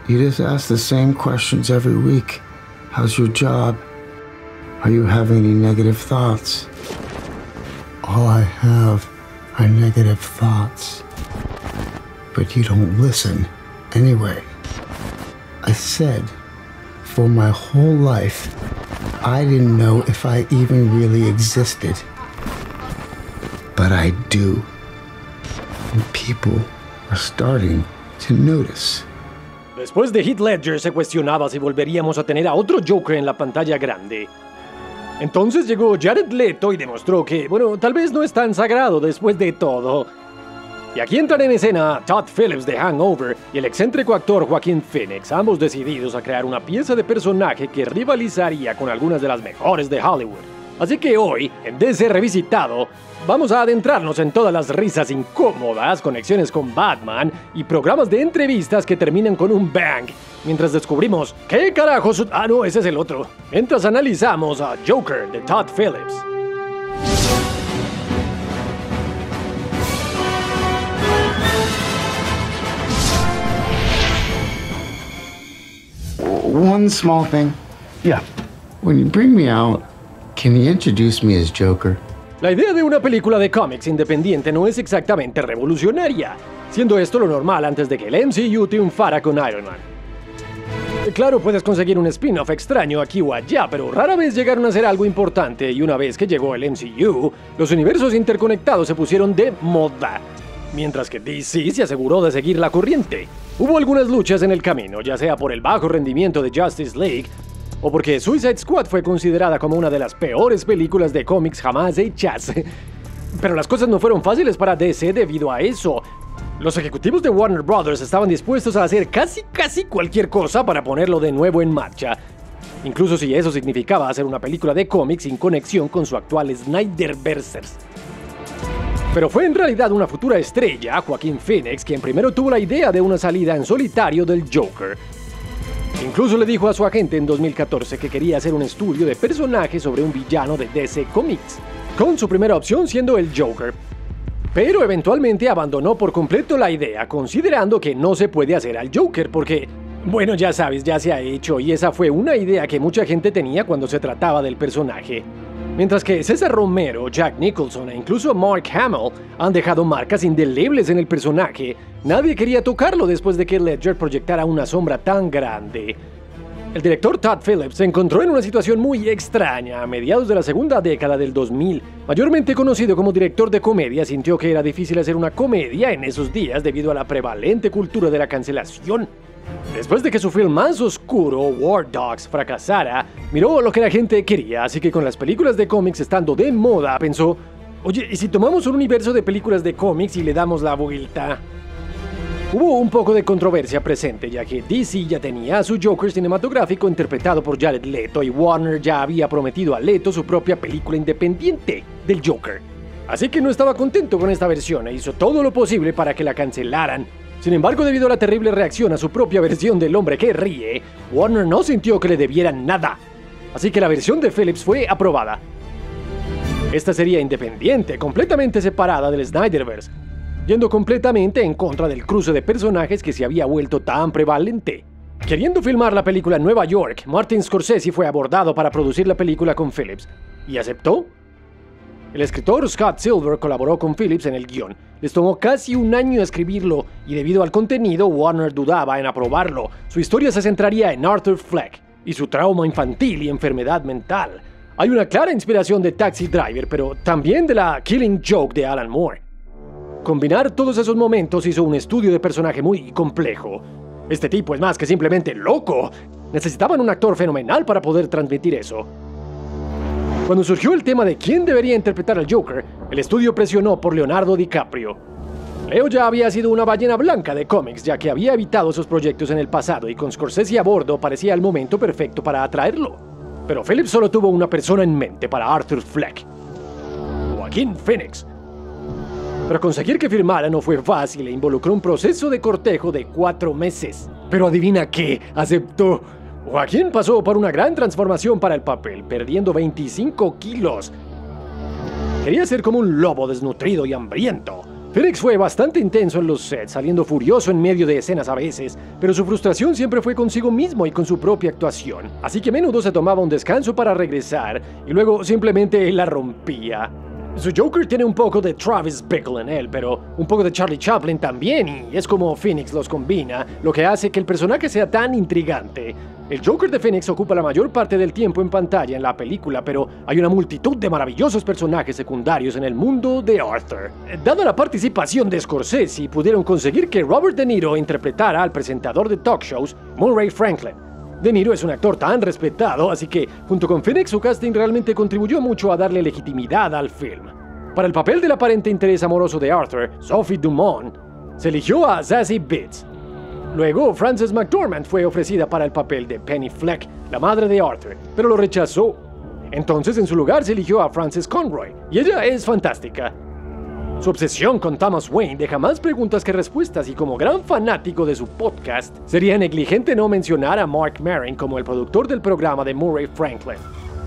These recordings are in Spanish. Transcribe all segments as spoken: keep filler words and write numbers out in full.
You just ask the same questions every week. How's your job? Are you having any negative thoughts? All I have are negative thoughts. But you don't listen anyway. I said, for my whole life, I didn't know if I even really existed. But I do. And people are starting to notice. Después de Heath Ledger se cuestionaba si volveríamos a tener a otro Joker en la pantalla grande. Entonces llegó Jared Leto y demostró que, bueno, tal vez no es tan sagrado después de todo. Y aquí entran en escena Todd Phillips de Hangover y el excéntrico actor Joaquin Phoenix, ambos decididos a crear una pieza de personaje que rivalizaría con algunas de las mejores de Hollywood. Así que hoy, en D C Revisitado, vamos a adentrarnos en todas las risas incómodas, conexiones con Batman y programas de entrevistas que terminan con un bang, mientras descubrimos qué carajos... Ah, no, ese es el otro. Mientras analizamos a Joker de Todd Phillips. One small thing. Yeah. When you bring me out, can you introduce me as Joker? La idea de una película de cómics independiente no es exactamente revolucionaria, siendo esto lo normal antes de que el M C U triunfara con Iron Man. Claro, puedes conseguir un spin-off extraño aquí o allá, pero rara vez llegaron a ser algo importante, y una vez que llegó el M C U, los universos interconectados se pusieron de moda, mientras que D C se aseguró de seguir la corriente. Hubo algunas luchas en el camino, ya sea por el bajo rendimiento de Justice League, o porque Suicide Squad fue considerada como una de las peores películas de cómics jamás hechas. Pero las cosas no fueron fáciles para D C debido a eso. Los ejecutivos de Warner Brothers estaban dispuestos a hacer casi casi cualquier cosa para ponerlo de nuevo en marcha. Incluso si eso significaba hacer una película de cómics sin conexión con su actual Snyderversers. Pero fue en realidad una futura estrella, Joaquin Phoenix, quien primero tuvo la idea de una salida en solitario del Joker. Incluso le dijo a su agente en dos mil catorce que quería hacer un estudio de personajes sobre un villano de D C Comics, con su primera opción siendo el Joker. Pero eventualmente abandonó por completo la idea, considerando que no se puede hacer al Joker porque, bueno, ya sabes, ya se ha hecho, y esa fue una idea que mucha gente tenía cuando se trataba del personaje. Mientras que César Romero, Jack Nicholson e incluso Mark Hamill han dejado marcas indelebles en el personaje, nadie quería tocarlo después de que Ledger proyectara una sombra tan grande. El director Todd Phillips se encontró en una situación muy extraña a mediados de la segunda década del dos mil. Mayormente conocido como director de comedia, sintió que era difícil hacer una comedia en esos días debido a la prevalente cultura de la cancelación. Después de que su film más oscuro, War Dogs, fracasara, miró lo que la gente quería, así que con las películas de cómics estando de moda, pensó, oye, ¿y si tomamos un universo de películas de cómics y le damos la vuelta? Hubo un poco de controversia presente, ya que D C ya tenía a su Joker cinematográfico interpretado por Jared Leto y Warner ya había prometido a Leto su propia película independiente del Joker. Así que no estaba contento con esta versión e hizo todo lo posible para que la cancelaran. Sin embargo, debido a la terrible reacción a su propia versión del hombre que ríe, Warner no sintió que le debieran nada. Así que la versión de Phillips fue aprobada. Esta sería independiente, completamente separada del Snyderverse, yendo completamente en contra del cruce de personajes que se había vuelto tan prevalente. Queriendo filmar la película en Nueva York, Martin Scorsese fue abordado para producir la película con Phillips. ¿Y aceptó? El escritor Scott Silver colaboró con Phillips en el guión. Les tomó casi un año escribirlo y debido al contenido, Warner dudaba en aprobarlo. Su historia se centraría en Arthur Fleck y su trauma infantil y enfermedad mental. Hay una clara inspiración de Taxi Driver, pero también de la Killing Joke de Alan Moore. Combinar todos esos momentos hizo un estudio de personaje muy complejo. Este tipo es más que simplemente loco. Necesitaban un actor fenomenal para poder transmitir eso. Cuando surgió el tema de quién debería interpretar al Joker, el estudio presionó por Leonardo DiCaprio. Leo ya había sido una ballena blanca de cómics, ya que había evitado esos proyectos en el pasado y con Scorsese a bordo parecía el momento perfecto para atraerlo. Pero Phillips solo tuvo una persona en mente para Arthur Fleck: Joaquin Phoenix. Pero conseguir que firmara no fue fácil e involucró un proceso de cortejo de cuatro meses. Pero adivina qué, aceptó. Joaquín pasó por una gran transformación para el papel, perdiendo veinticinco kilos. Quería ser como un lobo desnutrido y hambriento. Phoenix fue bastante intenso en los sets, saliendo furioso en medio de escenas a veces, pero su frustración siempre fue consigo mismo y con su propia actuación, así que a menudo se tomaba un descanso para regresar y luego simplemente la rompía. Su Joker tiene un poco de Travis Bickle en él, pero un poco de Charlie Chaplin también, y es como Phoenix los combina, lo que hace que el personaje sea tan intrigante. El Joker de Phoenix ocupa la mayor parte del tiempo en pantalla en la película, pero hay una multitud de maravillosos personajes secundarios en el mundo de Arthur. Dada la participación de Scorsese, pudieron conseguir que Robert De Niro interpretara al presentador de talk shows, Murray Franklin. De Niro es un actor tan respetado, así que, junto con Phoenix, su casting realmente contribuyó mucho a darle legitimidad al film. Para el papel del aparente interés amoroso de Arthur, Sophie Dumont, se eligió a Zazie Beetz. Luego, Frances McDormand fue ofrecida para el papel de Penny Fleck, la madre de Arthur, pero lo rechazó. Entonces, en su lugar, se eligió a Frances Conroy, y ella es fantástica. Su obsesión con Thomas Wayne deja más preguntas que respuestas, y como gran fanático de su podcast, sería negligente no mencionar a Mark Maron como el productor del programa de Murray Franklin.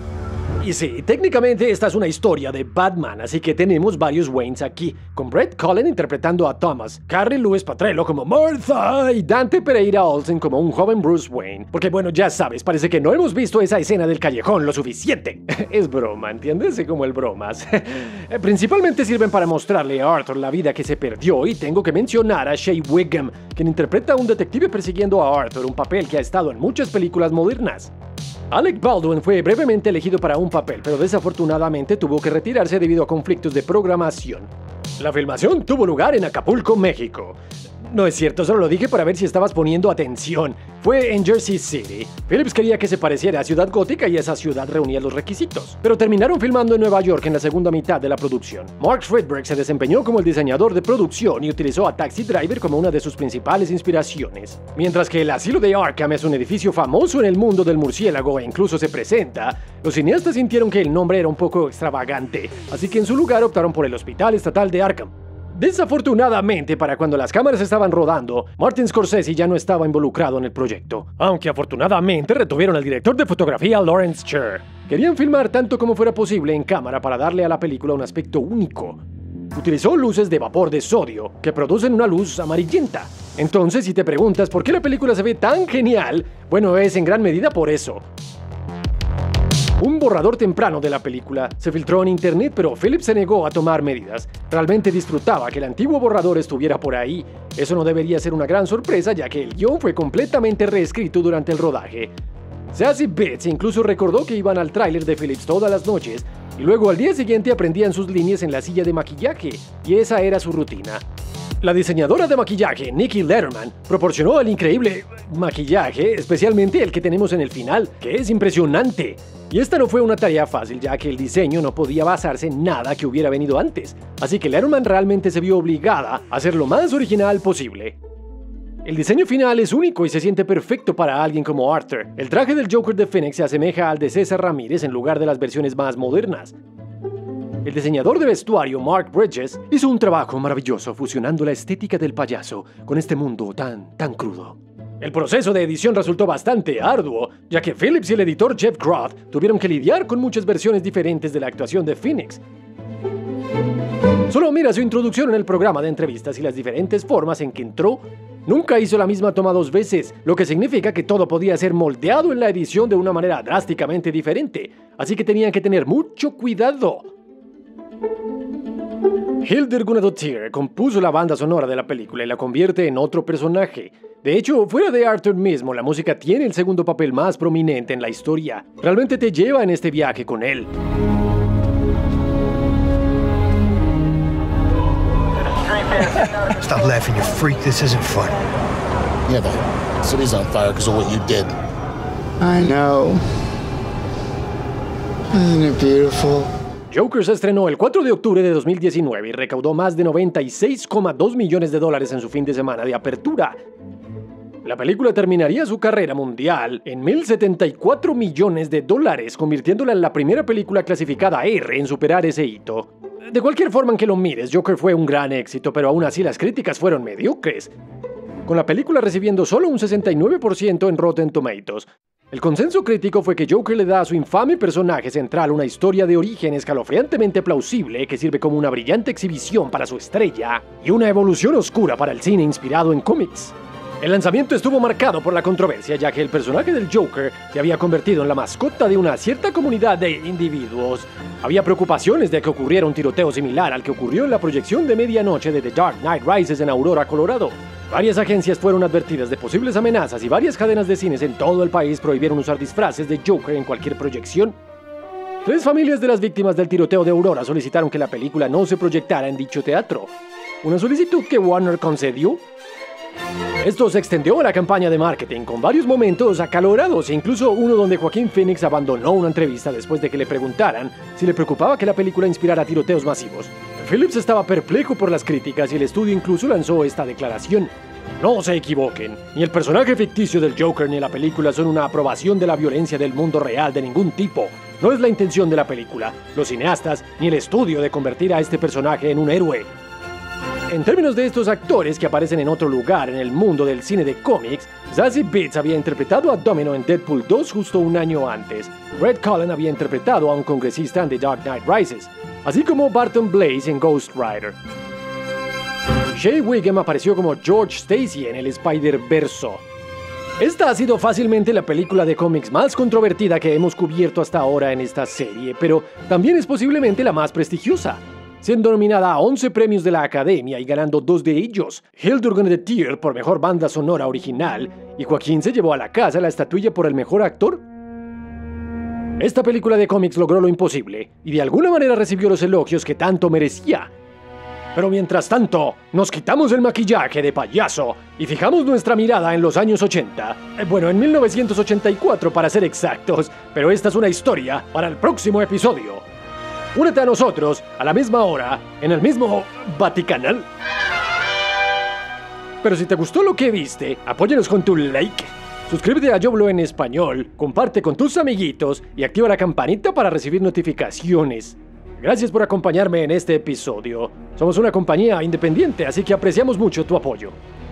Y sí, técnicamente esta es una historia de Batman, así que tenemos varios Waynes aquí, con Brett Cullen interpretando a Thomas, Carrie Louise Patrello como Martha y Dante Pereira Olsen como un joven Bruce Wayne. Porque bueno, ya sabes, parece que no hemos visto esa escena del callejón lo suficiente. Es broma, ¿entiendes? Como el bromas. Principalmente sirven para mostrarle a Arthur la vida que se perdió, y tengo que mencionar a Shea Whigham, quien interpreta a un detective persiguiendo a Arthur, un papel que ha estado en muchas películas modernas. Alec Baldwin fue brevemente elegido para un papel, pero desafortunadamente tuvo que retirarse debido a conflictos de programación. La filmación tuvo lugar en Acapulco, México. No es cierto, solo lo dije para ver si estabas poniendo atención. Fue en Jersey City. Phillips quería que se pareciera a Ciudad Gótica y esa ciudad reunía los requisitos. Pero terminaron filmando en Nueva York en la segunda mitad de la producción. Mark Friedberg se desempeñó como el diseñador de producción y utilizó a Taxi Driver como una de sus principales inspiraciones. Mientras que el asilo de Arkham es un edificio famoso en el mundo del murciélago e incluso se presenta, los cineastas sintieron que el nombre era un poco extravagante, así que en su lugar optaron por el Hospital Estatal de Arkham. Desafortunadamente, para cuando las cámaras estaban rodando, Martin Scorsese ya no estaba involucrado en el proyecto, aunque afortunadamente retuvieron al director de fotografía Lawrence Sher. Querían filmar tanto como fuera posible en cámara para darle a la película un aspecto único. Utilizó luces de vapor de sodio, que producen una luz amarillenta. Entonces, si te preguntas por qué la película se ve tan genial, bueno, es en gran medida por eso. Un borrador temprano de la película se filtró en internet, pero Phillips se negó a tomar medidas. Realmente disfrutaba que el antiguo borrador estuviera por ahí. Eso no debería ser una gran sorpresa, ya que el guión fue completamente reescrito durante el rodaje. Zazie Beetz incluso recordó que iban al tráiler de Phillips todas las noches, y luego al día siguiente aprendían sus líneas en la silla de maquillaje, y esa era su rutina. La diseñadora de maquillaje, Nikki Letterman, proporcionó el increíble maquillaje, especialmente el que tenemos en el final, que es impresionante. Y esta no fue una tarea fácil, ya que el diseño no podía basarse en nada que hubiera venido antes, así que Letterman realmente se vio obligada a hacer lo más original posible. El diseño final es único y se siente perfecto para alguien como Arthur. El traje del Joker de Phoenix se asemeja al de César Ramírez en lugar de las versiones más modernas. El diseñador de vestuario Mark Bridges hizo un trabajo maravilloso fusionando la estética del payaso con este mundo tan, tan crudo. El proceso de edición resultó bastante arduo, ya que Phillips y el editor Jeff Groth tuvieron que lidiar con muchas versiones diferentes de la actuación de Phoenix. Solo mira su introducción en el programa de entrevistas y las diferentes formas en que entró. Nunca hizo la misma toma dos veces, lo que significa que todo podía ser moldeado en la edición de una manera drásticamente diferente, así que tenían que tener mucho cuidado. Hildur Guðnadóttir compuso la banda sonora de la película y la convierte en otro personaje. De hecho, fuera de Arthur mismo, la música tiene el segundo papel más prominente en la historia. Realmente te lleva en este viaje con él. Stop laughing, you freak. This isn't fun. Yeah, the city's on fire because of what you did. I know. Isn't it beautiful? Joker se estrenó el cuatro de octubre de dos mil diecinueve y recaudó más de noventa y seis coma dos millones de dólares en su fin de semana de apertura. La película terminaría su carrera mundial en mil setenta y cuatro millones de dólares, convirtiéndola en la primera película clasificada R en superar ese hito. De cualquier forma en que lo mires, Joker fue un gran éxito, pero aún así las críticas fueron mediocres, con la película recibiendo solo un sesenta y nueve por ciento en Rotten Tomatoes. El consenso crítico fue que Joker le da a su infame personaje central una historia de origen escalofriantemente plausible que sirve como una brillante exhibición para su estrella y una evolución oscura para el cine inspirado en cómics. El lanzamiento estuvo marcado por la controversia, ya que el personaje del Joker se había convertido en la mascota de una cierta comunidad de individuos. Había preocupaciones de que ocurriera un tiroteo similar al que ocurrió en la proyección de medianoche de The Dark Knight Rises en Aurora, Colorado. Varias agencias fueron advertidas de posibles amenazas y varias cadenas de cines en todo el país prohibieron usar disfraces de Joker en cualquier proyección. Tres familias de las víctimas del tiroteo de Aurora solicitaron que la película no se proyectara en dicho teatro, una solicitud que Warner concedió. Esto se extendió a la campaña de marketing con varios momentos acalorados e incluso uno donde Joaquín Phoenix abandonó una entrevista después de que le preguntaran si le preocupaba que la película inspirara tiroteos masivos. Phillips estaba perplejo por las críticas y el estudio incluso lanzó esta declaración: "No se equivoquen, ni el personaje ficticio del Joker ni la película son una aprobación de la violencia del mundo real de ningún tipo. No es la intención de la película, los cineastas ni el estudio de convertir a este personaje en un héroe". En términos de estos actores que aparecen en otro lugar en el mundo del cine de cómics, Zazie Beetz había interpretado a Domino en Deadpool dos justo un año antes. Red Cullen había interpretado a un congresista en The Dark Knight Rises, así como Barton Blaze en Ghost Rider. Shea Wiggum apareció como George Stacy en el Spider-Verso. Esta ha sido fácilmente la película de cómics más controvertida que hemos cubierto hasta ahora en esta serie, pero también es posiblemente la más prestigiosa, siendo nominada a once premios de la Academia y ganando dos de ellos, Hildur Guðnadóttir por Mejor Banda Sonora Original, y Joaquín se llevó a la casa la estatuilla por el Mejor Actor. Esta película de cómics logró lo imposible, y de alguna manera recibió los elogios que tanto merecía. Pero mientras tanto, nos quitamos el maquillaje de payaso y fijamos nuestra mirada en los años ochenta. Eh, bueno, en mil novecientos ochenta y cuatro para ser exactos, pero esta es una historia para el próximo episodio. Únete a nosotros a la misma hora, en el mismo Vaticanal. Pero si te gustó lo que viste, apóyanos con tu like. Suscríbete a Yoblo en español, comparte con tus amiguitos y activa la campanita para recibir notificaciones. Gracias por acompañarme en este episodio. Somos una compañía independiente, así que apreciamos mucho tu apoyo.